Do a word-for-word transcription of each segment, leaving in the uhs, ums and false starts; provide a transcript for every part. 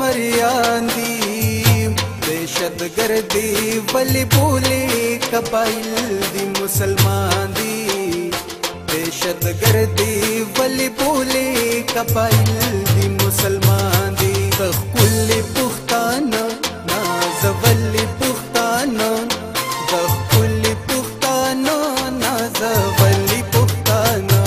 زمریان دی دہشت گردی ولی بولی قبائل دی مسلمان دی دہشت گردی ولی بولی قبائل دی مسلمان دی دخپلی پختانا نازولی پختانا دخپلی پختانا نازولی پختانا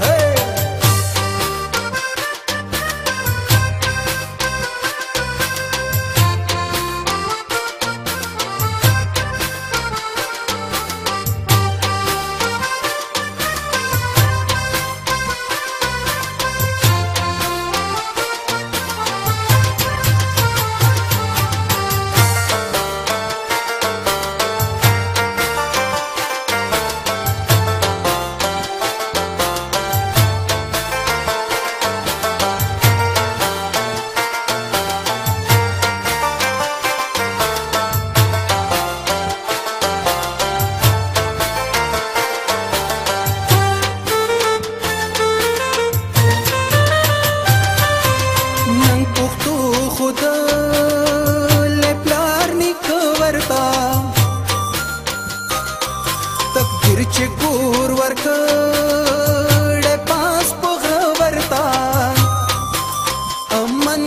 چې کور ورکړې پاس په ورتا امن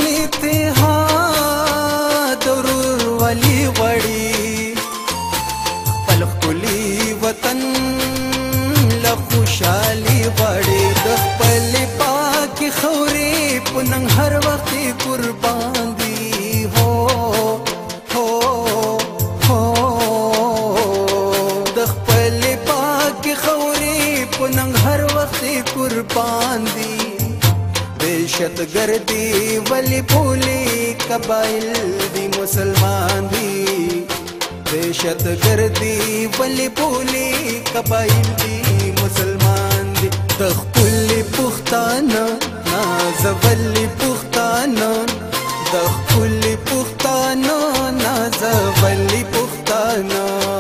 اتحاد ضرور ولي وړي خپل ښکلي وطن له خوشحالي غواړي د خپلې پاکې خاورې په ننګ هر وخت قربان دي هو هو هو د خپلې ننګ هر وخت قربان دی دہشت گردی ولی بولی قبائل دی مسلمان دی دہشت گردی ولی بولی قبائل دی مسلمان دی دخپلی پختانا نازولی پختانا دخپلی پختانا نازولی پختانا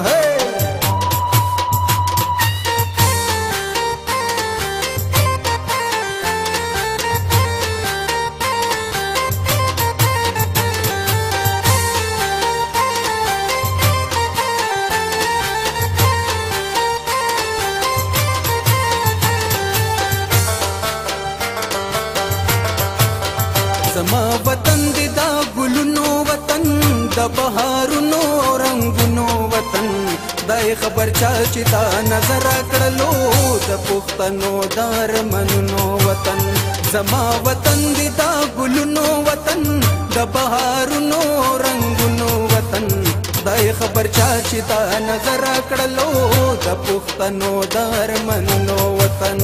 زما وطن دی دا گلونو وطن دا بهارونو رنگونو وطن دای خبر چا چې تا نظر کړلو د پښتنو د ارمانونو وطن زما وطن دی دا گلونو وطن دا بهارونو رنگونو وطن دای خبر چا چې تا نظر کړلو د پښتنو د ارمانونو وطن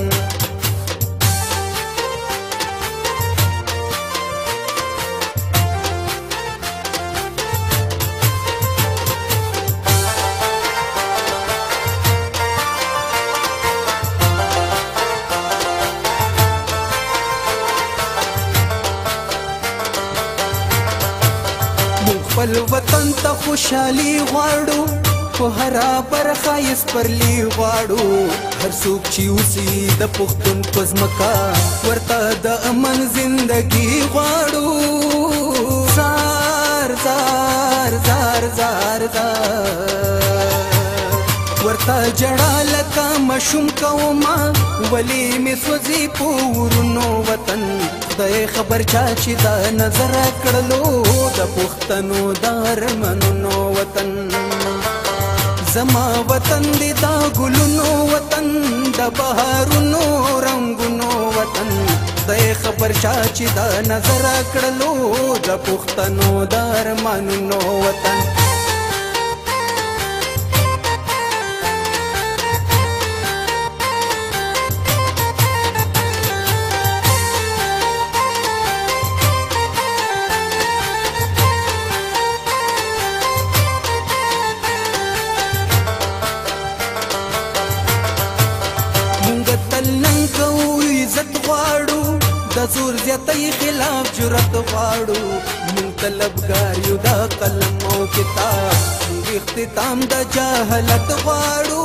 خپل وطن ته خوشحالي غواړو په هره برخه یې سپرلي غواړو هر څوک چې اوسي د پښتون په ځمکه ورته د امن زندګي غواړو زار زار زار زار زار ورته ژړا لکه ماشوم کومه ولې مې سوځي په ورونو وطن خدای خبر چا چې دا نظر کړلو د پښتنو د ارمانونو وطن زما وطن دی دا ګلونو وطن د بهارونو رنگونو وطن خدای خبر چا چې دا نظر کړلو د پښتنو د ارمانونو وطن د زور زیاتۍ خلاف جرأت غواړو مونږ طلبګار یو د قلم او کتاب مونږ اختتام د جهالت غواړو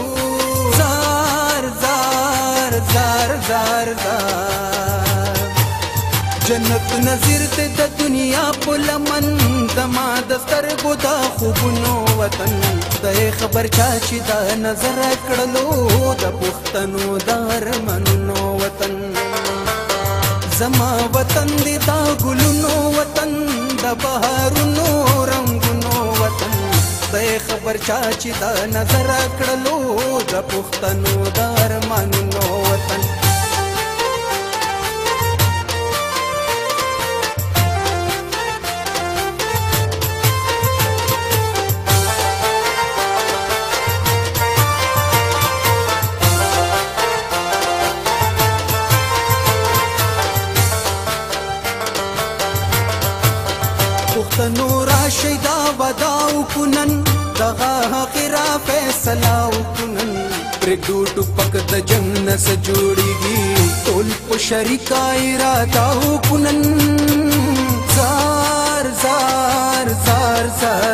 زار زار زار زار زار جنت بت نظیر ته د دنیا په لمن زما د سترګو دا خوبونو وطن خدای خبر چا چې دا نظر کړلو د پښتنو د ارمانونو وطن زما وطن دی دا ګلونو وطن د بهارونو رنگونو وطن خدای خبر چا چې دا نظر کړلو د پښتنو د ارمانونو وطن پښتنو راشئ دا ودا وکړو دغه اخره فیصله وکړو پرېږدو ټوپک د جنګ نه څه جوړېږي ټول په شریکه اراده وکړو زار زار زار زار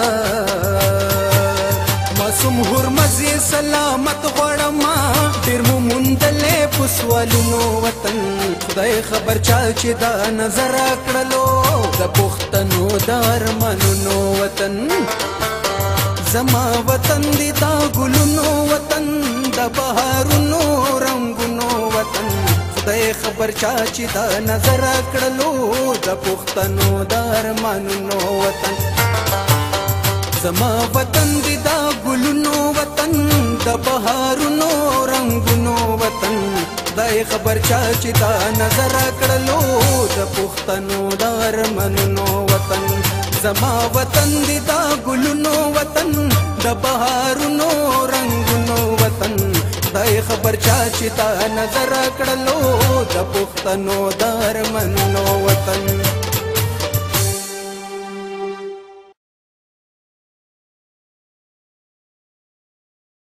زار معصوم هرمزې سلامت غواړم ډېر مو موندلې په سوالونو وطن خدای خبر چا چې دا نظر کړلو د پښتنو د ارمانونو وطن زما وطن دی دا ګلونو وطن د بهارونو رنگونو وطن خدای خبر چا چې دا نظر کړلو د پښتنو د ارمانونو وطن زما وطن دی دا ګلونو وطن د بهارونو رنگونو وطن خدای خبر چا چې دا نظر کړلو د پښتنو د ارمانونو وطن زما وطن دی دا ګلونو وطن د بهارونو رنگونو وطن خدای خبر چا چې دا نظر کړلو د پښتنو د ارمانونو وطن